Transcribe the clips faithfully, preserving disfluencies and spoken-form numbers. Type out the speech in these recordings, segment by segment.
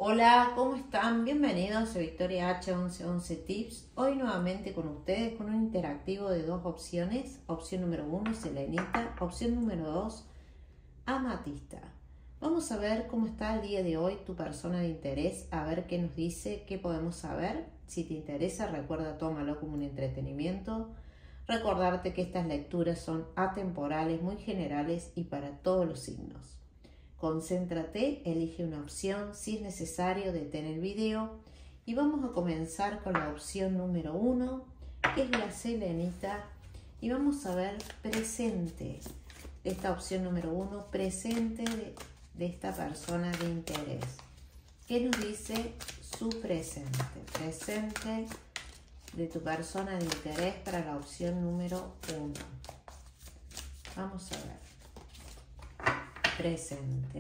Hola, ¿cómo están? Bienvenidos a Victoria H once once Tips. Hoy nuevamente con ustedes con un interactivo de dos opciones. Opción número uno, selenita. Opción número dos, amatista. Vamos a ver cómo está el día de hoy tu persona de interés, a ver qué nos dice, qué podemos saber. Si te interesa, recuerda, tómalo como un entretenimiento. Recordarte que estas lecturas son atemporales, muy generales y para todos los signos. Concéntrate, elige una opción, si es necesario detén el video y vamos a comenzar con la opción número uno, que es la selenita, y vamos a ver presente, esta opción número uno, presente de, de esta persona de interés. ¿Qué nos dice su presente? Presente de tu persona de interés para la opción número uno. Vamos a ver. Presente.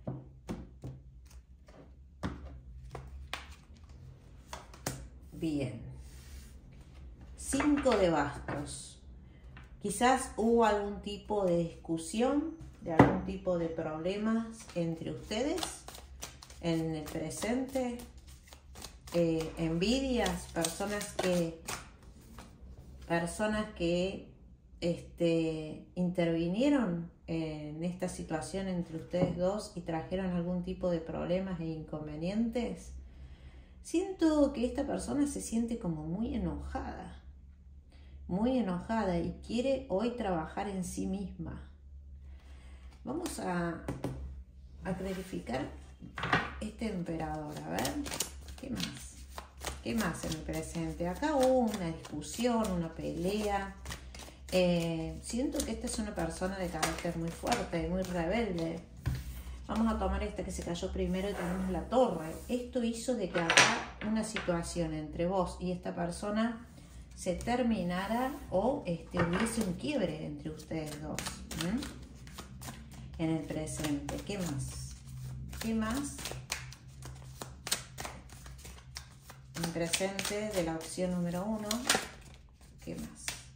Bien. Cinco de bastos. Quizás hubo algún tipo de discusión, de algún tipo de problemas entre ustedes en el presente. Eh, envidias, personas que personas que este, intervinieron en esta situación entre ustedes dos y trajeron algún tipo de problemas e inconvenientes. Siento que esta persona se siente como muy enojada, muy enojada y quiere hoy trabajar en sí misma. Vamos a, a clarificar este emperador, a ver, ¿qué más? ¿Qué más en el presente? Acá hubo una discusión, una pelea. Eh, siento que esta es una persona de carácter muy fuerte, muy rebelde. Vamos a tomar esta que se cayó primero y tenemos la torre. Esto hizo de que acá una situación entre vos y esta persona se terminara o este, hubiese un quiebre entre ustedes dos. ¿Mm? En el presente. ¿Qué más? ¿Qué más? En el presente de la opción número uno. ¿Qué más?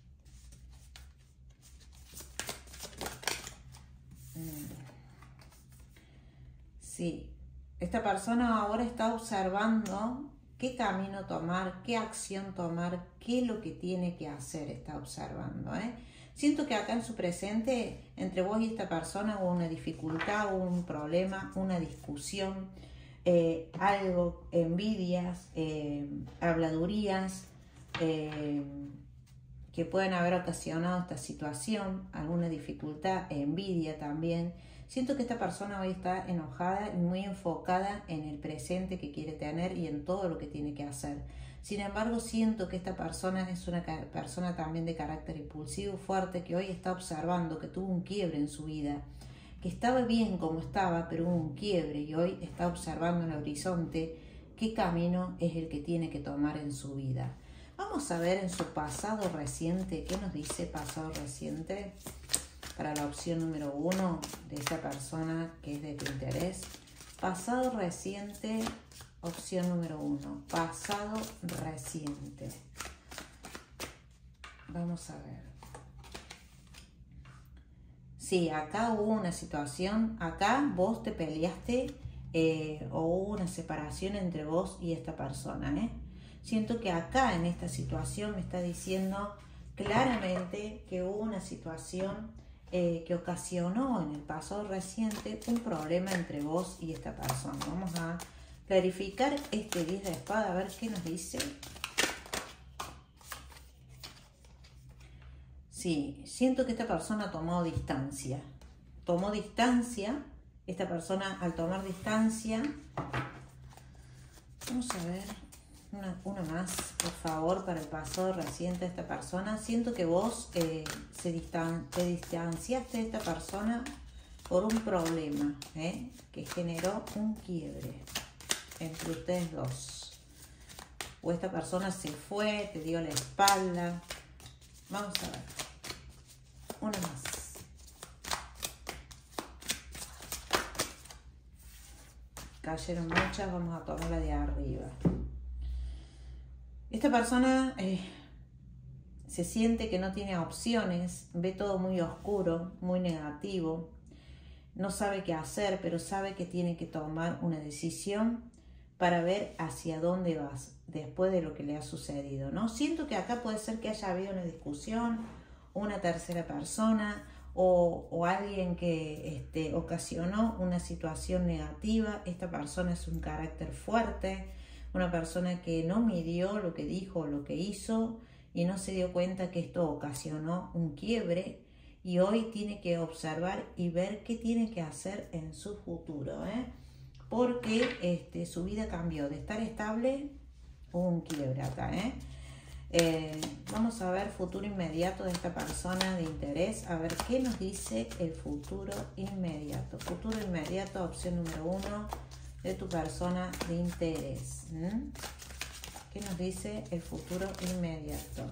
Sí, esta persona ahora está observando qué camino tomar, qué acción tomar, qué es lo que tiene que hacer, está observando, ¿eh? Siento que acá en su presente, entre vos y esta persona hubo una dificultad, hubo un problema, una discusión, eh, algo, envidias, eh, habladurías, eh, que pueden haber ocasionado esta situación, alguna dificultad, envidia también. Siento que esta persona hoy está enojada y muy enfocada en el presente que quiere tener y en todo lo que tiene que hacer. Sin embargo, siento que esta persona es una persona también de carácter impulsivo, fuerte, que hoy está observando que tuvo un quiebre en su vida, que estaba bien como estaba, pero hubo un quiebre y hoy está observando en el horizonte qué camino es el que tiene que tomar en su vida. Vamos a ver en su pasado reciente, ¿qué nos dice pasado reciente? Para la opción número uno de esta persona que es de tu interés. Pasado reciente, opción número uno. Pasado reciente. Vamos a ver. Sí, acá hubo una situación, acá vos te peleaste eh, o hubo una separación entre vos y esta persona, ¿eh? Siento que acá en esta situación me está diciendo claramente que hubo una situación Eh, que ocasionó en el pasado reciente un problema entre vos y esta persona. Vamos a clarificar este diez de espada, a ver qué nos dice. Sí, siento que esta persona tomó distancia. Tomó distancia. Esta persona al tomar distancia. Vamos a ver. Una, una más, por favor, para el pasado reciente de esta persona. Siento que vos eh, se distan te distanciaste de esta persona por un problema eh, que generó un quiebre entre ustedes dos. O esta persona se fue, te dio la espalda. Vamos a ver. Una más. Cayeron muchas, vamos a tomarla de arriba. Esta persona eh, se siente que no tiene opciones, ve todo muy oscuro, muy negativo, no sabe qué hacer, pero sabe que tiene que tomar una decisión para ver hacia dónde vas después de lo que le ha sucedido, ¿no? Siento que acá puede ser que haya habido una discusión, una tercera persona o, o alguien que este, ocasionó una situación negativa. Esta persona es un carácter fuerte, una persona que no midió lo que dijo o lo que hizo y no se dio cuenta que esto ocasionó un quiebre y hoy tiene que observar y ver qué tiene que hacer en su futuro, ¿eh? Porque este, su vida cambió de estar estable, hubo un quiebre acá, ¿eh? Eh, vamos a ver futuro inmediato de esta persona de interés, a ver qué nos dice el futuro inmediato. Futuro inmediato, opción número uno de tu persona de interés. ¿Mm? ¿Qué nos dice el futuro inmediato?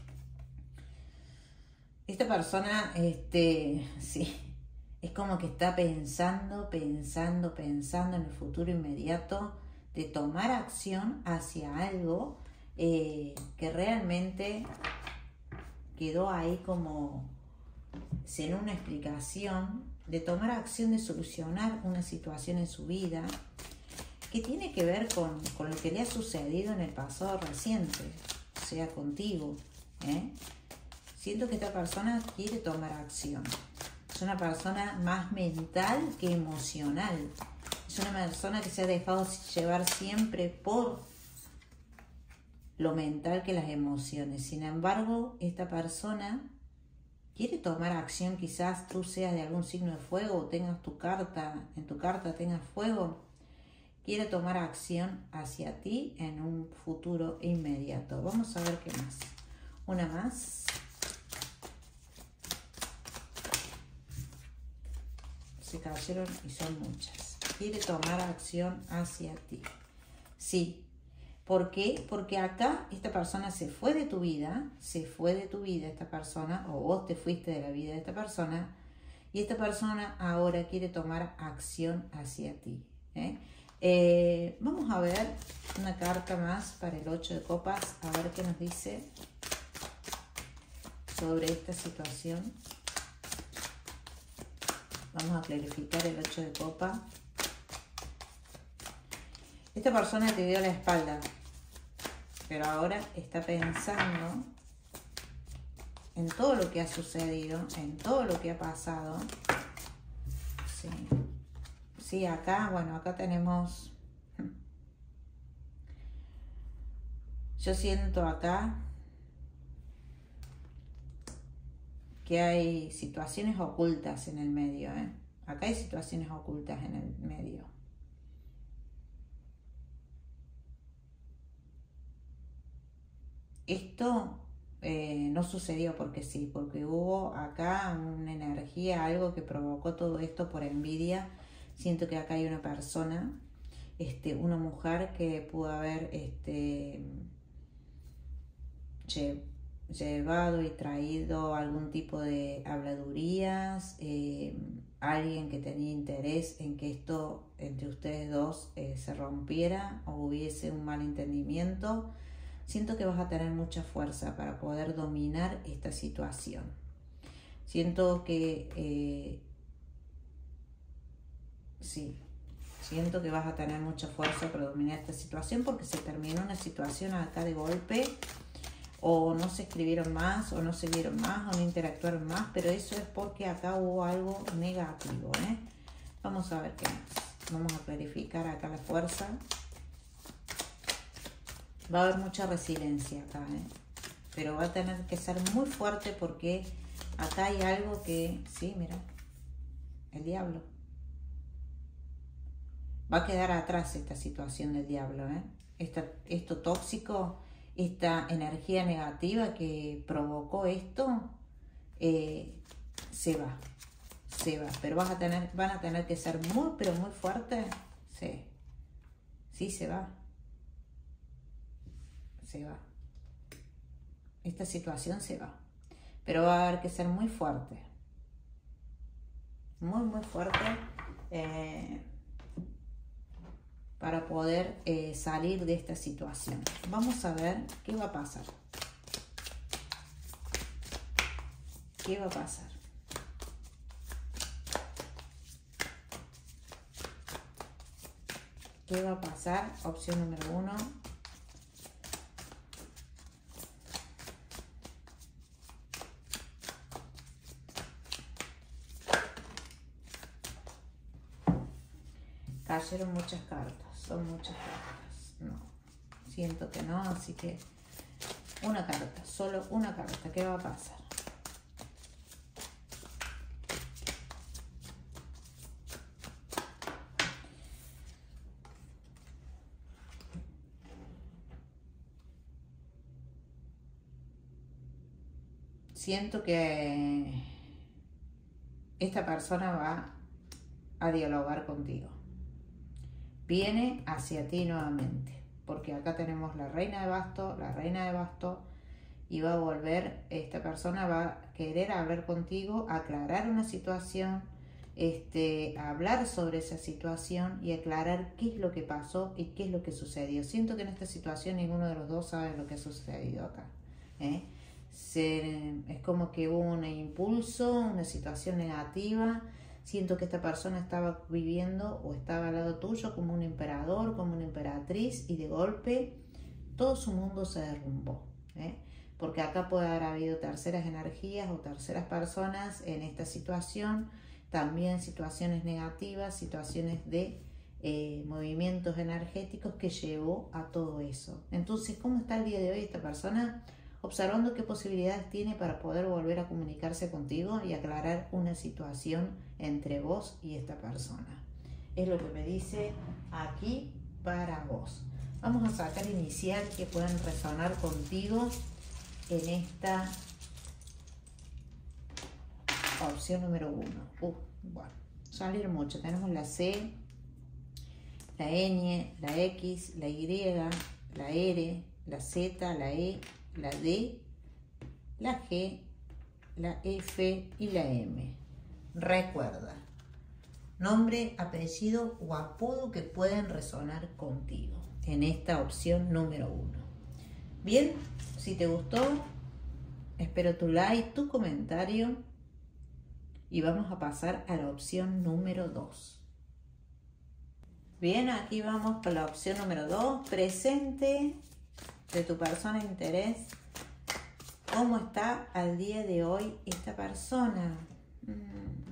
Esta persona, este, sí, es como que está pensando, pensando, pensando en el futuro inmediato de tomar acción hacia algo eh, que realmente quedó ahí como sin una explicación, de tomar acción de solucionar una situación en su vida que tiene que ver con, con lo que le ha sucedido en el pasado reciente, o sea, contigo, ¿eh? Siento que esta persona quiere tomar acción. Es una persona más mental que emocional. Es una persona que se ha dejado llevar siempre por lo mental que las emociones. Sin embargo, esta persona quiere tomar acción. Quizás tú seas de algún signo de fuego o tengas tu carta, en tu carta tengas fuego. Quiere tomar acción hacia ti en un futuro inmediato. Vamos a ver qué más. Una más. Se cayeron y son muchas. Quiere tomar acción hacia ti. Sí. ¿Por qué? Porque acá esta persona se fue de tu vida, se fue de tu vida esta persona, o vos te fuiste de la vida de esta persona, y esta persona ahora quiere tomar acción hacia ti. ¿eh? Eh, vamos a ver una carta más para el ocho de copas, a ver qué nos dice sobre esta situación. Vamos a clarificar el ocho de copa. Esta persona te dio la espalda, pero ahora está pensando en todo lo que ha sucedido, en todo lo que ha pasado. Sí. Sí, acá, bueno, acá tenemos... Yo siento acá que hay situaciones ocultas en el medio, ¿eh? Acá hay situaciones ocultas en el medio. Esto eh, no sucedió porque sí, porque hubo acá una energía, algo que provocó todo esto por envidia. Siento que acá hay una persona, este, una mujer que pudo haber este, llevado y traído algún tipo de habladurías, eh, alguien que tenía interés en que esto entre ustedes dos eh, se rompiera o hubiese un malentendimiento. Siento que vas a tener mucha fuerza para poder dominar esta situación. Siento que eh, sí, siento que vas a tener mucha fuerza para dominar esta situación porque se terminó una situación acá de golpe, o no se escribieron más, o no se vieron más, o no interactuaron más, pero eso es porque acá hubo algo negativo, ¿eh? Vamos a ver qué más. Vamos a clarificar acá la fuerza. Va a haber mucha resiliencia acá, ¿eh? Pero va a tener que ser muy fuerte porque acá hay algo que... Sí, mira, el diablo. Va a quedar atrás esta situación del diablo, ¿eh? Esta, esto tóxico, esta energía negativa que provocó esto, eh, se va, se va. Pero vas a tener, van a tener que ser muy, pero muy fuertes. Sí, sí se va. Se va. Esta situación se va. Pero va a haber que ser muy fuerte. Muy, muy fuerte. Eh, para poder eh, salir de esta situación. Vamos a ver qué va a pasar. ¿Qué va a pasar? ¿Qué va a pasar? Opción número uno. Cayeron muchas cartas, son muchas cartas. No, siento que no, así que una carta, solo una carta. ¿Qué va a pasar? Siento que esta persona va a dialogar contigo. Viene hacia ti nuevamente, porque acá tenemos la reina de bastos, la reina de bastos, y va a volver, esta persona va a querer hablar contigo, aclarar una situación, este, hablar sobre esa situación y aclarar qué es lo que pasó y qué es lo que sucedió. Siento que en esta situación ninguno de los dos sabe lo que ha sucedido acá, ¿eh? Se, es como que hubo un impulso, una situación negativa. Siento que esta persona estaba viviendo o estaba al lado tuyo como un emperador, como una emperatriz, y de golpe todo su mundo se derrumbó, ¿eh? Porque acá puede haber habido terceras energías o terceras personas en esta situación, también situaciones negativas, situaciones de eh, movimientos energéticos que llevó a todo eso. Entonces, ¿cómo está el día de hoy esta persona? Observando qué posibilidades tiene para poder volver a comunicarse contigo y aclarar una situación entre vos y esta persona. Es lo que me dice aquí para vos. Vamos a sacar inicial que puedan resonar contigo en esta opción número uno. Uh, bueno, salir mucho. Tenemos la C, la N, la X, la Y, la R, la Z, la E, la D, la G, la F y la M. Recuerda, nombre, apellido o apodo que pueden resonar contigo en esta opción número uno. Bien, si te gustó, espero tu like, tu comentario y vamos a pasar a la opción número dos. Bien, aquí vamos con la opción número dos, presente de tu persona de interés. ¿Cómo está al día de hoy esta persona? Mm.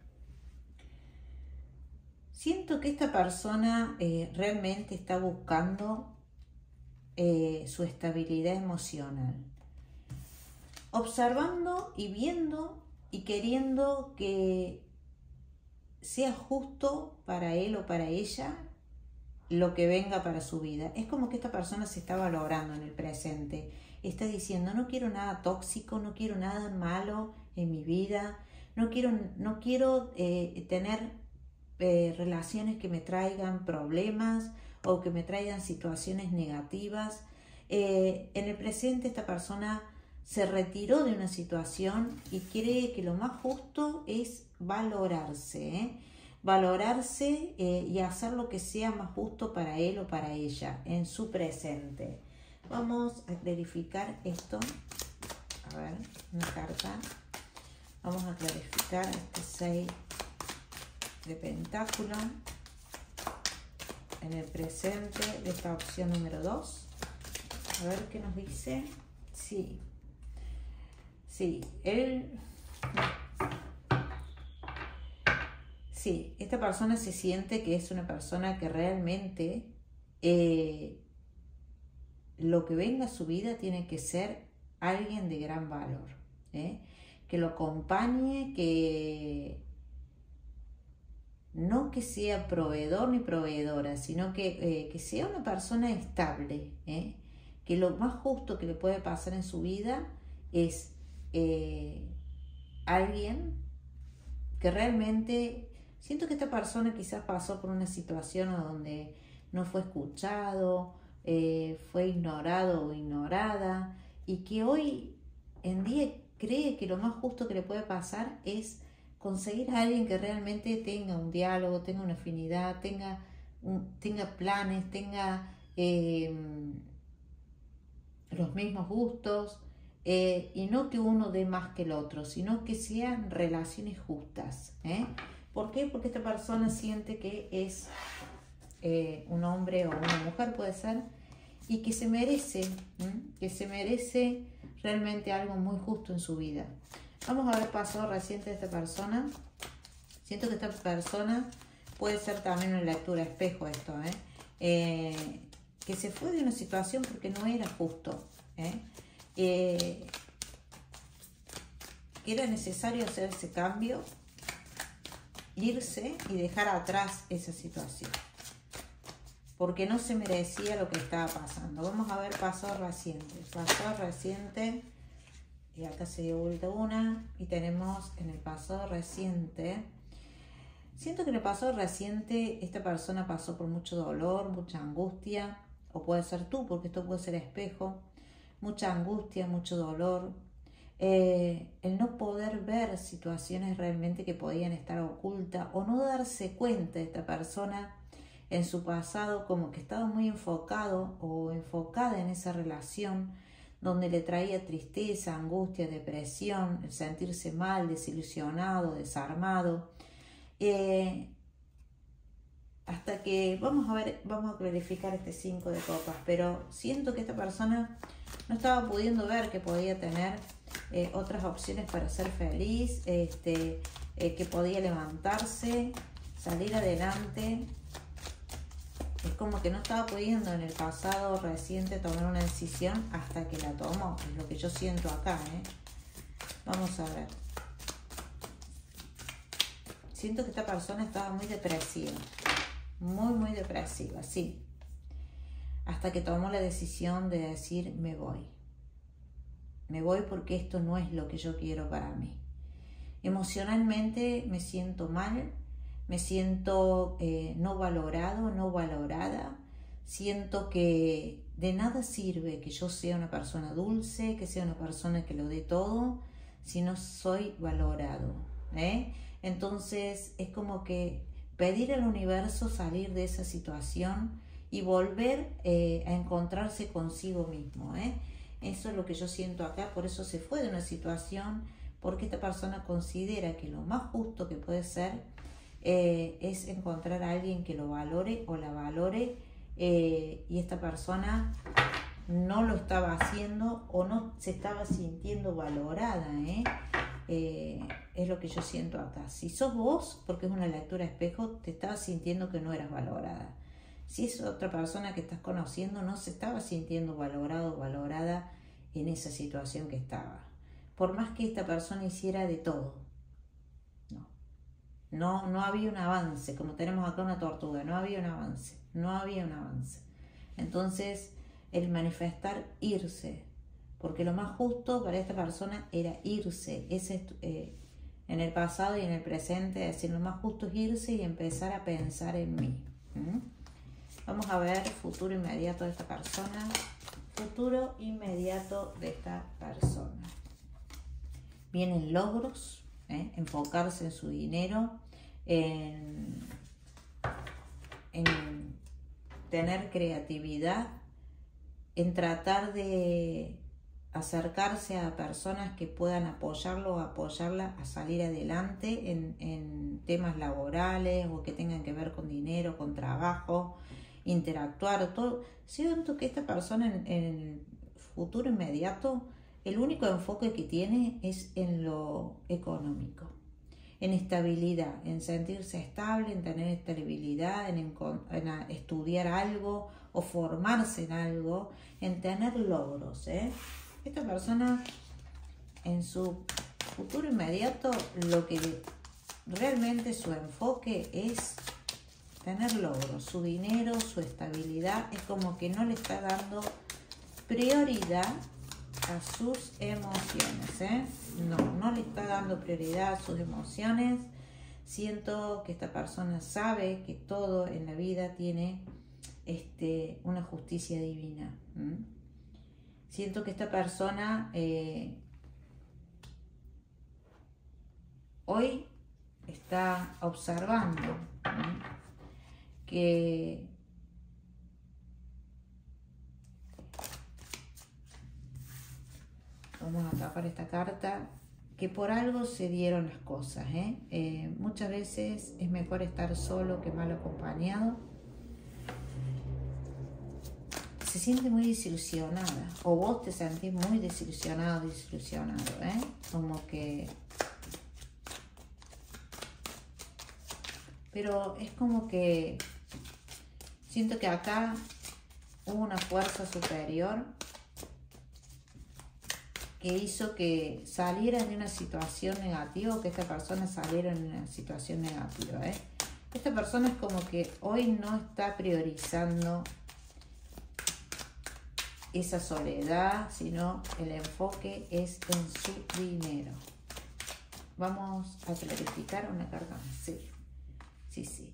Siento que esta persona eh, realmente está buscando eh, su estabilidad emocional. Observando y viendo y queriendo que sea justo para él o para ella lo que venga para su vida. Es como que esta persona se está valorando en el presente. Está diciendo, no quiero nada tóxico, no quiero nada malo en mi vida, no quiero, no quiero eh, tener eh, relaciones que me traigan problemas o que me traigan situaciones negativas. Eh, en el presente esta persona se retiró de una situación y cree que lo más justo es valorarse, ¿eh? valorarse eh, y hacer lo que sea más justo para él o para ella en su presente. Vamos a clarificar esto. A ver, una carta. Vamos a clarificar este seis de pentáculos en el presente de esta opción número dos. A ver qué nos dice. Sí. Sí, él... Sí, esta persona se siente que es una persona que realmente eh, lo que venga a su vida tiene que ser alguien de gran valor, ¿eh? Que lo acompañe, que no que sea proveedor ni proveedora, sino que, eh, que sea una persona estable, ¿eh? Que lo más justo que le puede pasar en su vida es eh, alguien que realmente... Siento que esta persona quizás pasó por una situación donde no fue escuchado, eh, fue ignorado o ignorada, y que hoy en día cree que lo más justo que le puede pasar es conseguir a alguien que realmente tenga un diálogo, tenga una afinidad, tenga, un, tenga planes, tenga eh, los mismos gustos, eh, y no que uno dé más que el otro, sino que sean relaciones justas, ¿eh? ¿Por qué? Porque esta persona siente que es eh, un hombre o una mujer puede ser, y que se merece, ¿m? que se merece realmente algo muy justo en su vida. Vamos a ver pasado reciente de esta persona. Siento que esta persona puede ser también una lectura espejo esto, ¿eh? Eh, que se fue de una situación porque no era justo, ¿eh? Eh, que era necesario hacer ese cambio, irse y dejar atrás esa situación, porque no se merecía lo que estaba pasando. Vamos a ver pasado reciente, pasado reciente, y acá se dio vuelta una, y tenemos en el pasado reciente. Siento que en el pasado reciente esta persona pasó por mucho dolor, mucha angustia, o puede ser tú, porque esto puede ser espejo, mucha angustia, mucho dolor, eh, el no poder ver situaciones realmente que podían estar ocultas, o no darse cuenta de esta persona en su pasado, como que estaba muy enfocado o enfocada en esa relación donde le traía tristeza, angustia, depresión, el sentirse mal, desilusionado, desarmado. Eh, hasta que vamos a ver, vamos a clarificar este cinco de copas, pero siento que esta persona no estaba pudiendo ver que podía tener eh, otras opciones para ser feliz, este, eh, que podía levantarse, salir adelante. Es como que no estaba pudiendo en el pasado reciente tomar una decisión hasta que la tomó, es lo que yo siento acá, ¿eh? Vamos a ver. Siento que esta persona estaba muy depresiva, muy, muy depresiva, sí. Hasta que tomó la decisión de decir, me voy. Me voy porque esto no es lo que yo quiero para mí. Emocionalmente me siento mal, me siento eh, no valorado, no valorada. Siento que de nada sirve que yo sea una persona dulce, que sea una persona que lo dé todo, si no soy valorado, ¿eh? Entonces es como que pedir al universo salir de esa situación y volver eh, a encontrarse consigo mismo, ¿eh? Eso es lo que yo siento acá, por eso se fue de una situación, porque esta persona considera que lo más justo que puede ser eh, es encontrar a alguien que lo valore o la valore, eh, y esta persona no lo estaba haciendo o no se estaba sintiendo valorada, ¿eh? Eh, es lo que yo siento acá. Si sos vos, porque es una lectura espejo, te estabas sintiendo que no eras valorada. Si es otra persona que estás conociendo, no se estaba sintiendo valorado o valorada en esa situación que estaba. Por más que esta persona hiciera de todo, no, no, no había un avance, como tenemos acá una tortuga, no había un avance, no había un avance. Entonces, el manifestar irse, porque lo más justo para esta persona era irse, ese, eh, en el pasado y en el presente, es decir, lo más justo es irse y empezar a pensar en mí. ¿Mm? Vamos a ver futuro inmediato de esta persona, futuro inmediato de esta persona. Vienen logros, ¿eh? Enfocarse en su dinero, en, en tener creatividad, en tratar de acercarse a personas que puedan apoyarlo o apoyarla a salir adelante en, en temas laborales o que tengan que ver con dinero, con trabajo, interactuar, todo. Siento que esta persona en, en el futuro inmediato, el único enfoque que tiene es en lo económico, en estabilidad, en sentirse estable, en tener estabilidad, en, en estudiar algo o formarse en algo, en tener logros, ¿eh? Esta persona en su futuro inmediato, lo que realmente su enfoque es tener logros, su dinero, su estabilidad, es como que no le está dando prioridad a sus emociones, ¿eh? No, no le está dando prioridad a sus emociones. Siento que esta persona sabe que todo en la vida tiene este, una justicia divina. ¿Mm? Siento que esta persona eh, hoy está observando, ¿no? que vamos a tapar esta carta, que por algo se dieron las cosas, ¿eh? Eh, muchas veces es mejor estar solo que mal acompañado. se siente muy desilusionada, o vos te sentís muy desilusionado, desilusionado, ¿eh? Como que... Pero es como que siento que acá hubo una fuerza superior que hizo que salieran de una situación negativa, que esta persona saliera en una situación negativa, ¿eh? Esta persona es como que hoy no está priorizando esa soledad, sino el enfoque es en su dinero. Vamos a clarificar una carta más. Sí, sí, sí.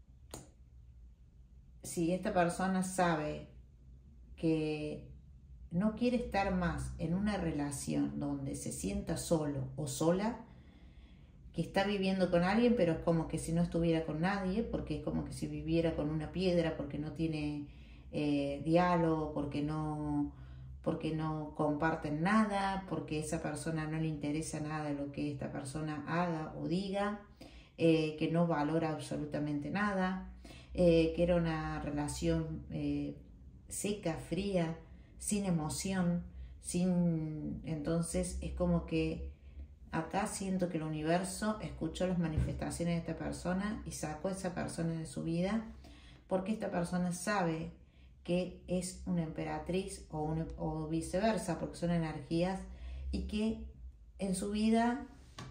Si esta persona sabe que no quiere estar más en una relación donde se sienta solo o sola, que está viviendo con alguien, pero es como que si no estuviera con nadie, porque es como que si viviera con una piedra, porque no tiene eh, diálogo, porque no, porque no comparten nada, porque a esa persona no le interesa nada lo que esta persona haga o diga, eh, que no valora absolutamente nada, eh, que era una relación eh, seca, fría, sin emoción, sin... Entonces es como que acá siento que el universo escuchó las manifestaciones de esta persona y sacó a esa persona de su vida, porque esta persona sabe que es una emperatriz o, una, o viceversa, porque son energías, y que en su vida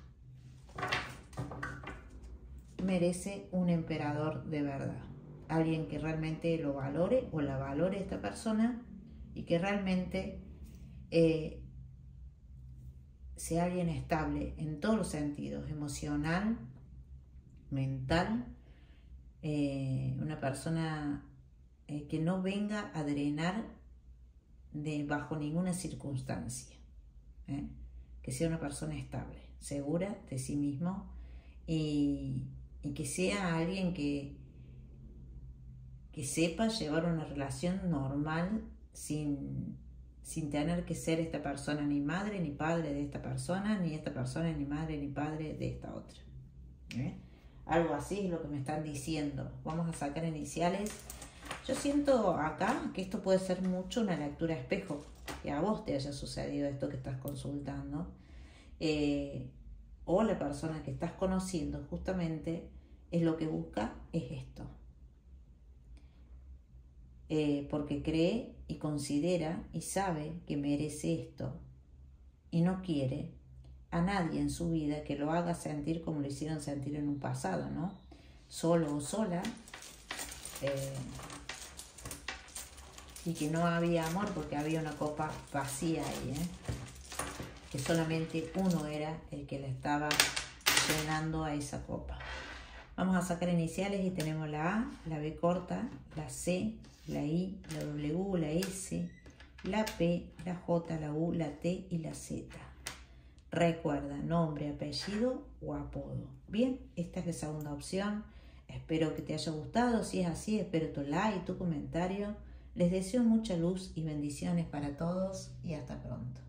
merece un emperador de verdad, alguien que realmente lo valore o la valore esta persona, y que realmente eh, sea alguien estable en todos los sentidos, emocional, mental, eh, una persona eh, que no venga a drenar de, bajo ninguna circunstancia, ¿eh? Que sea una persona estable, segura de sí mismo, y, y que sea alguien que, que sepa llevar una relación normal sin... sin tener que ser esta persona ni madre ni padre de esta persona, ni esta persona ni madre ni padre de esta otra. ¿Eh? Algo así es lo que me están diciendo. Vamos a sacar iniciales. Yo siento acá que esto puede ser mucho una lectura espejo, que a vos te haya sucedido esto que estás consultando, eh, o la persona que estás conociendo justamente es lo que busca, es esto. Eh, porque cree y considera y sabe que merece esto, y no quiere a nadie en su vida que lo haga sentir como lo hicieron sentir en un pasado, ¿no? Solo o sola, eh, y que no había amor porque había una copa vacía ahí, ¿eh? Que solamente uno era el que la estaba llenando a esa copa. Vamos a sacar iniciales y tenemos la A, la B corta, la C, la I, la W, la S, la P, la J, la U, la T y la Z. Recuerda, nombre, apellido o apodo. Bien, esta es la segunda opción. Espero que te haya gustado. Si es así, espero tu like, tu comentario. Les deseo mucha luz y bendiciones para todos y hasta pronto.